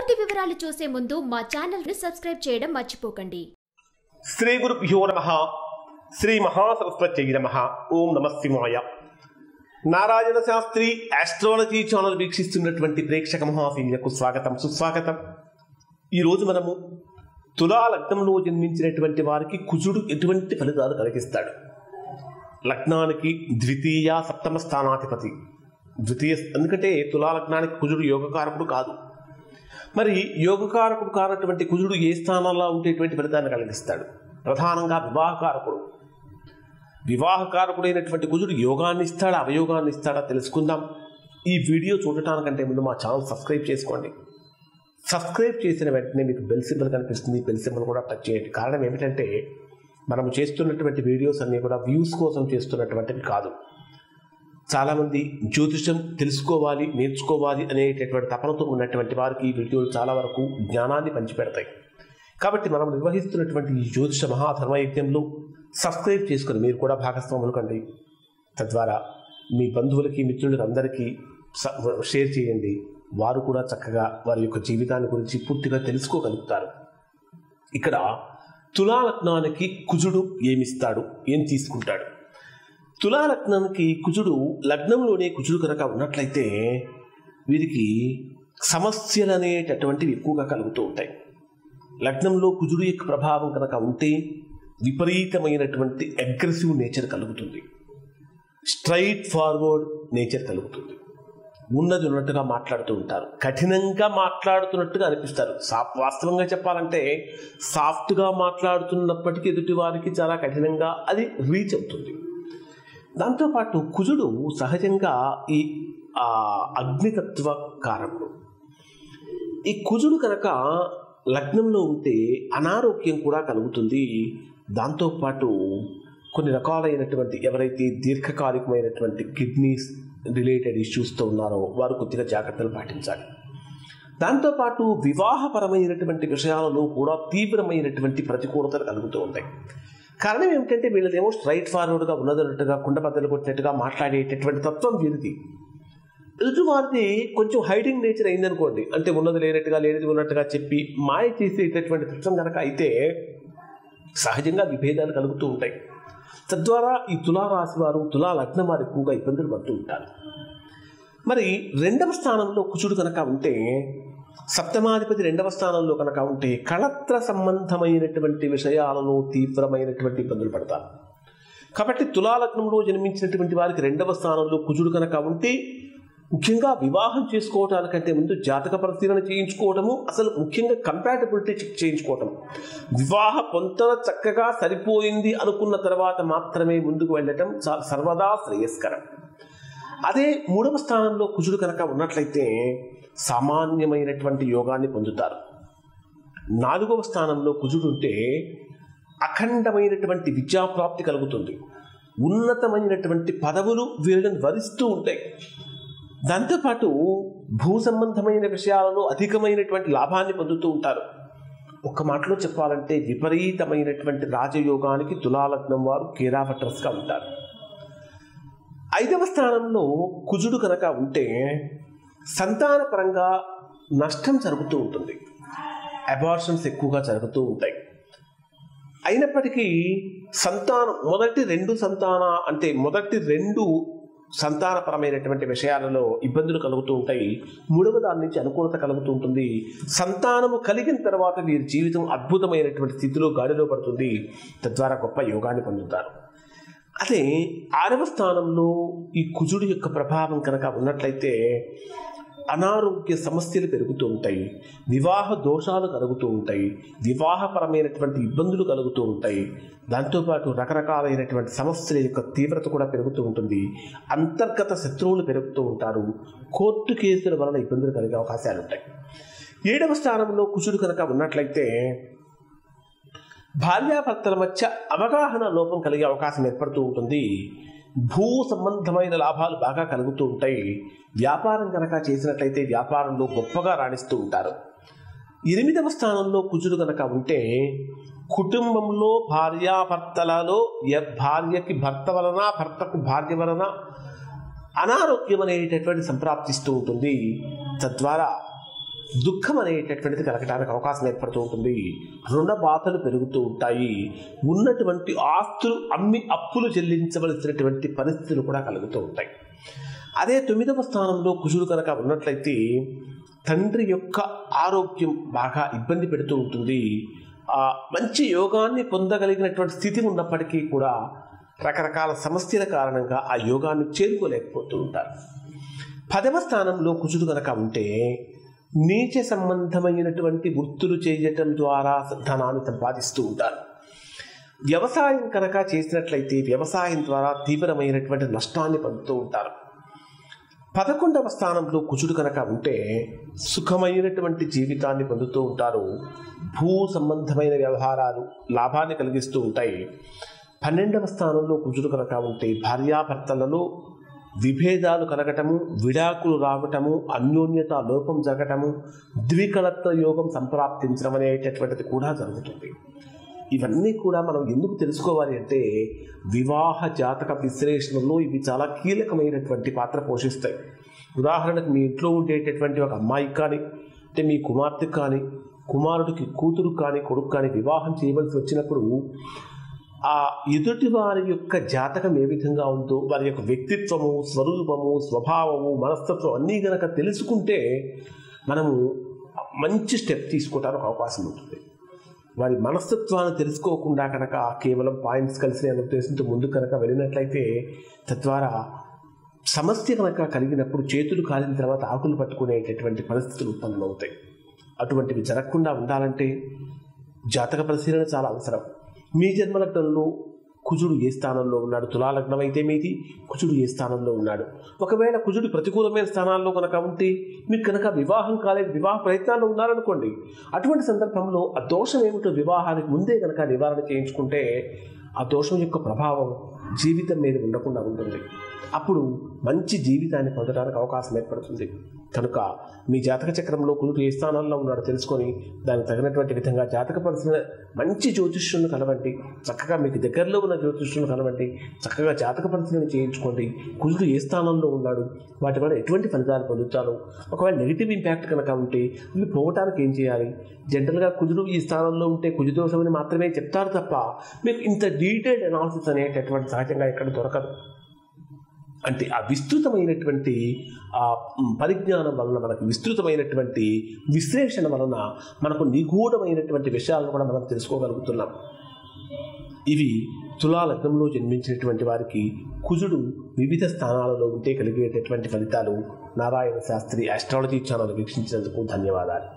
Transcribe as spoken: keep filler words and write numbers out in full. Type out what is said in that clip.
పూర్తి వివరాలు చూసే ముందు మా ఛానల్ ని సబ్స్క్రైబ్ చేయడం మర్చిపోకండి. శ్రీ గురుభ్యో నమః. శ్రీ మహాసరస్వత్యై నమః. ఓం నమః శివాయ. నారాయణ శాస్త్రి ఆస్ట్రాలజీ ఛానల్ వీక్షిస్తున్నటువంటి ప్రేక్షక మహాశీలకు స్వాగతం, సుస్వాగతం. ఈరోజు మనము తులా లగ్నంలో జన్మించినటువంటి వారికి కుజుడు ఎటువంటి ఫలితాలు కలిగిస్తాడు. లగ్నానికి ద్వితీయ సప్తమ స్థానాధిపతి. ద్వితీయ ఎందుకంటే తులా లగ్నానికి కుజుడు యోగకారకుడు కాదు. మరి యోగకారకుడు కానటువంటి కుజుడు ఏ స్థానాల్లో ఉండేటువంటి ఫలితాన్ని కలిగిస్తాడు? ప్రధానంగా వివాహకారకుడు. వివాహకారకుడైనటువంటి కుజుడు యోగాన్ని ఇస్తాడా, అవయోగాన్ని ఇస్తాడా తెలుసుకుందాం. ఈ వీడియో చూడటానికంటే ముందు మా ఛానల్ సబ్స్క్రైబ్ చేసుకోండి. సబ్స్క్రైబ్ చేసిన వెంటనే మీకు బెల్ సింబల్ కనిపిస్తుంది. బెల్ సింబల్ కూడా టచ్ చేయండి. కారణం ఏమిటంటే మనము చేస్తున్నటువంటి వీడియోస్ అన్నీ కూడా వ్యూస్ కోసం చేస్తున్నటువంటివి కాదు. చాలామంది జ్యోతిషం తెలుసుకోవాలి, నేర్చుకోవాలి అనేటటువంటి తపనతో ఉన్నటువంటి వారికి ఈ వీడియోలు చాలా వరకు జ్ఞానాన్ని పంచిపెడతాయి. కాబట్టి మనం నిర్వహిస్తున్నటువంటి ఈ జ్యోతిష మహాధర్మయజ్ఞంలో సబ్స్క్రైబ్ చేసుకుని మీరు కూడా భాగస్వాములు కండి. తద్వారా మీ బంధువులకి, మిత్రులకి అందరికీ షేర్ చేయండి. వారు కూడా చక్కగా వారి యొక్క జీవితాన్ని గురించి పూర్తిగా తెలుసుకోగలుగుతారు. ఇక్కడ తులా లగ్నానికి కుజుడు ఏమిస్తాడు, ఏం తీసుకుంటాడు? తులా లగ్నానికి కుజుడు లగ్నంలోనే కుజుడు కనుక ఉన్నట్లయితే వీరికి సమస్యలు అనేటటువంటివి ఎక్కువగా కలుగుతూ ఉంటాయి. లగ్నంలో కుజుడు యొక్క ప్రభావం కనుక ఉంటే విపరీతమైనటువంటి అగ్రెసివ్ నేచర్ కలుగుతుంది. స్ట్రైట్ ఫార్వర్డ్ నేచర్ కలుగుతుంది. ఉన్నది ఉన్నట్టుగా మాట్లాడుతూ ఉంటారు. కఠినంగా మాట్లాడుతున్నట్టుగా అనిపిస్తారు. సాఫ్ వాస్తవంగా చెప్పాలంటే సాఫ్ట్గా మాట్లాడుతున్నప్పటికీ ఎదుటి వారికి చాలా కఠినంగా అది రీచ్ అవుతుంది. దాంతోపాటు కుజుడు సహజంగా ఈ అగ్నితత్వ కారకుడు. ఈ కుజుడు కనుక లగ్నంలో ఉంటే అనారోగ్యం కూడా కలుగుతుంది. దాంతోపాటు కొన్ని రకాలైనటువంటి ఎవరైతే దీర్ఘకాలికమైనటువంటి కిడ్నీస్ రిలేటెడ్ ఇష్యూస్తో ఉన్నారో వారు కొద్దిగా జాగ్రత్తలు పాటించాలి. దాంతోపాటు వివాహపరమైనటువంటి విషయాలలో కూడా తీవ్రమైనటువంటి ప్రతికూలతలు కలుగుతూ ఉంటాయి. కారణం ఏమిటంటే వీళ్ళదేమో స్ట్రైట్ ఫార్వర్డ్గా ఉన్నదన్నట్టుగా కుండబద్దలు కొట్టినట్టుగా మాట్లాడేటటువంటి తత్వం వీరిది. ఎదుటివారిది కొంచెం హైడింగ్ నేచర్ అయిందనుకోండి, అంటే ఉన్నది లేనట్టుగా లేనిది ఉన్నట్టుగా చెప్పి మాయ చేసేటటువంటి తత్వం కనుక అయితే సహజంగా విభేదాలు కలుగుతూ ఉంటాయి. తద్వారా ఈ తులారాశి వారు, తులా లగ్నం వారు ఎక్కువగా ఇబ్బందులు పడుతూ ఉంటారు. మరి రెండవ స్థానంలో కుజుడు కనుక ఉంటే, సప్తమాధిపతి రెండవ స్థానంలో కనుక ఉంటే కళత్ర సంబంధమైనటువంటి విషయాలలో తీవ్రమైనటువంటి ఇబ్బందులు పడతారు. కాబట్టి తులా లగ్నంలో జన్మించినటువంటి వారికి రెండవ స్థానంలో కుజుడు కనుక ఉంటే ముఖ్యంగా వివాహం చేసుకోవటానికంటే ముందు జాతక పరిశీలన చేయించుకోవటము, అసలు ముఖ్యంగా కంపాటబిలిటీ చెక్ చేయించుకోవటం. వివాహ పొంతన చక్కగా సరిపోయింది అనుకున్న తర్వాత మాత్రమే ముందుకు వెళ్ళటం చాలా సర్వదా శ్రేయస్కరం. అదే మూడవ స్థానంలో కుజుడు కనుక ఉన్నట్లయితే సామాన్యమైనటువంటి యోగాన్ని పొందుతారు. నాలుగవ స్థానంలో కుజుడు ఉంటే అఖండమైనటువంటి విద్యాప్రాప్తి కలుగుతుంది. ఉన్నతమైనటువంటి పదవులు వీళ్ళని వరిస్తూ ఉంటాయి. దాంతోపాటు భూ సంబంధమైన విషయాలలో అధికమైనటువంటి లాభాన్ని పొందుతూ ఉంటారు. ఒక్క మాటలో చెప్పాలంటే విపరీతమైనటువంటి రాజయోగానికి తులాలగ్నం వారు కేరాఫట్రస్గా ఉంటారు. ఐదవ స్థానంలో కుజుడు కనుక ఉంటే సంతానపరంగా నష్టం జరుగుతూ ఉంటుంది. అబార్షన్స్ ఎక్కువగా జరుగుతూ ఉంటాయి. అయినప్పటికీ సంతానం మొదటి రెండు సంతాన అంటే మొదటి రెండు సంతానపరమైనటువంటి విషయాలలో ఇబ్బందులు కలుగుతూ ఉంటాయి. మూడవ దాని నుంచి అనుకూలత కలుగుతూ ఉంటుంది. సంతానము కలిగిన తర్వాత వీరి జీవితం అద్భుతమైనటువంటి స్థితిలో గాడిలో పడుతుంది. తద్వారా గొప్ప యోగాన్ని పొందుతారు. అదే ఆరవ స్థానంలో ఈ కుజుడు యొక్క ప్రభావం కనుక ఉన్నట్లయితే అనారోగ్య సమస్యలు పెరుగుతూ ఉంటాయి. వివాహ దోషాలు కలుగుతూ ఉంటాయి. వివాహపరమైనటువంటి ఇబ్బందులు కలుగుతూ ఉంటాయి. దాంతోపాటు రకరకాలైనటువంటి సమస్యల యొక్క తీవ్రత కూడా పెరుగుతూ ఉంటుంది. అంతర్గత శత్రువులు పెరుగుతూ ఉంటారు. కోర్టు కేసుల వలన ఇబ్బందులు కలిగే అవకాశాలు ఉంటాయి. ఏడవ స్థానంలో కుజుడు కనుక ఉన్నట్లయితే భార్యాభర్తల మధ్య అవగాహన లోపం కలిగే అవకాశం ఏర్పడుతూ ఉంటుంది. భూ సంబంధమైన లాభాలు బాగా కలుగుతూ ఉంటాయి. వ్యాపారం కనుక చేసినట్లయితే వ్యాపారంలో గొప్పగా రాణిస్తూ ఉంటారు. ఎనిమిదవ స్థానంలో కుజుడు కనుక ఉంటే కుటుంబంలో భార్యాభర్తలలో భార్యకి భర్త వలన, భర్తకు భార్య వలన అనారోగ్యం అనేటటువంటి సంప్రాప్తిస్తూ ఉంటుంది. తద్వారా దుఃఖం అనేటటువంటిది కలగడానికి అవకాశం ఏర్పడుతూ ఉంటుంది. రుణ బాధలు పెరుగుతూ ఉంటాయి. ఉన్నటువంటి ఆస్తులు అమ్మి అప్పులు చెల్లించవలసినటువంటి పరిస్థితులు కూడా కలుగుతూ ఉంటాయి. అదే తొమ్మిదవ స్థానంలో కుజుడు కనుక ఉన్నట్లయితే తండ్రి యొక్క ఆరోగ్యం బాగా ఇబ్బంది పెడుతూ ఉంటుంది. ఆ మంచి యోగాన్ని పొందగలిగినటువంటి స్థితి ఉన్నప్పటికీ కూడా రకరకాల సమస్యల కారణంగా ఆ యోగాన్ని చేరుకోలేకపోతూ ఉంటారు. పదవ స్థానంలో కుజుడు కనుక ఉంటే నీచ సంబంధమైనటువంటి వృత్తులు చేయటం ద్వారా ధనాన్ని సంపాదిస్తూ ఉంటారు. వ్యవసాయం కనుక చేసినట్లయితే వ్యవసాయం ద్వారా తీవ్రమైనటువంటి నష్టాన్ని పొందుతూ ఉంటారు. పదకొండవ స్థానంలో కుజుడు కనుక ఉంటే సుఖమైనటువంటి జీవితాన్ని పొందుతూ ఉంటారు. భూ సంబంధమైన వ్యవహారాలు లాభాన్ని కలిగిస్తూ ఉంటాయి. పన్నెండవ స్థానంలో కుజుడు కనుక ఉంటే భార్యాభర్తలలో విభేదాలు కలగటము, విడాకులు రావటము, అన్యోన్యత లోపం జరగటము, ద్వికళత్వ యోగం సంప్రాప్తించడం అనేటటువంటిది కూడా జరుగుతుంది. ఇవన్నీ కూడా మనం ఎందుకు తెలుసుకోవాలి అంటే వివాహ జాతక విశ్లేషణలో ఇవి చాలా కీలకమైనటువంటి పాత్ర పోషిస్తాయి. ఉదాహరణకు మీ ఇంట్లో ఉండేటటువంటి ఒక అమ్మాయికి కానీ, అంటే మీ కుమార్తెకు కానీ, కుమారుడికి కూతురు కానీ, కొడుకు కానీ వివాహం చేయవలసి వచ్చినప్పుడు ఆ ఎదుటి వారి యొక్క జాతకం ఏ విధంగా ఉందో, వారి యొక్క వ్యక్తిత్వము, స్వరూపము, స్వభావము, మనస్తత్వం అన్నీ కనుక తెలుసుకుంటే మనము మంచి స్టెప్ తీసుకోవడానికి అవకాశం ఉంటుంది. వారి మనస్తత్వాన్ని తెలుసుకోకుండా కనుక కేవలం పాయింట్స్ కలిసి అనే ఉద్దేశంతో ముందు కనుక వెళ్ళినట్లయితే తద్వారా సమస్య కనుక కలిగినప్పుడు చేతులు కాలిన తర్వాత ఆకులు పట్టుకునేటటువంటి పరిస్థితులు ఉత్పన్నమవుతాయి. అటువంటివి జరగకుండా ఉండాలంటే జాతక పరిశీలన చాలా అవసరం. మీ జన్మలగ్నంలో కుజుడు ఏ స్థానంలో ఉన్నాడు, తులాలగ్నం అయితే మీది కుజుడు ఏ స్థానంలో ఉన్నాడు. ఒకవేళ కుజుడు ప్రతికూలమైన స్థానాల్లో కనుక ఉంటే మీకు కనుక వివాహం కాలేదు, వివాహ ప్రయత్నాల్లో ఉన్నారనుకోండి, అటువంటి సందర్భంలో ఆ దోషం ఏమిటో వివాహానికి ముందే కనుక నివారణ చేయించుకుంటే ఆ దోషం యొక్క ప్రభావం జీవితం మీద ఉండకుండా ఉంటుంది. అప్పుడు మంచి జీవితాన్ని పొందడానికి అవకాశం ఏర్పడుతుంది. కనుక మీ జాతక చక్రంలో కుజుడు ఏ స్థానాల్లో ఉన్నాడో తెలుసుకొని దానికి తగినటువంటి విధంగా జాతక పరిశీలన మంచి జ్యోతిష్యులను కలవండి. చక్కగా మీకు దగ్గరలో ఉన్న జ్యోతిష్యులను కలవండి. చక్కగా జాతక పరిశీలన చేయించుకోండి. కుజుడు ఏ స్థానంలో ఉన్నాడు, వాటి వల్ల ఎటువంటి ఫలితాలు పొందుతారు, ఒకవేళ నెగిటివ్ ఇంపాక్ట్ కనుక ఉంటే ఇవి పోవటానికి ఏం చేయాలి. జనరల్గా కుజుడు ఈ స్థానంలో ఉంటే కుజదోషమని మాత్రమే చెప్తారు తప్ప మీకు ఇంత డీటెయిల్డ్ అనాలిసిస్ అనేటటువంటి సహజంగా ఎక్కడ దొరకదు. అంటే ఆ విస్తృతమైనటువంటి ఆ పరిజ్ఞానం వలన, మనకు విస్తృతమైనటువంటి విశ్లేషణ వలన మనకు నిగూఢమైనటువంటి విషయాలను కూడా మనం తెలుసుకోగలుగుతున్నాం. ఇవి తులా లగ్నంలో జన్మించినటువంటి వారికి కుజుడు వివిధ స్థానాలలో ఉంటే కలిగేటటువంటి ఫలితాలు. నారాయణ శాస్త్రి ఆస్ట్రాలజీ ఛానల్ వీక్షించినందుకు ధన్యవాదాలు.